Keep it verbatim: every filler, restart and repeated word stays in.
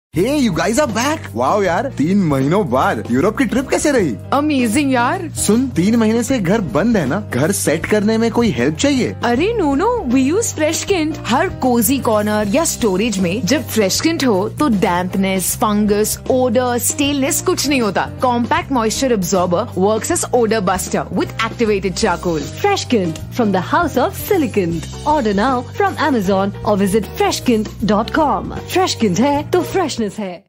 Hey you guys are back. Wow यार, तीन महीनों बाद यूरोप की ट्रिप कैसे रही? अमेजिंग यार। सुन, तीन महीने से घर बंद है ना, घर सेट करने में कोई हेल्प चाहिए? अरे no no, we use Freshkint. हर कोजी कॉर्नर या स्टोरेज में जब फ्रेशकिंट हो तो डैम्पनेस, फंगस, ओडर, स्टेलनेस कुछ नहीं होता। Compact moisture absorber works as odour buster with activated charcoal. Freshkint from the house of Silicant. Order now from Amazon or visit freshkint dot com. Freshkint है तो freshness है।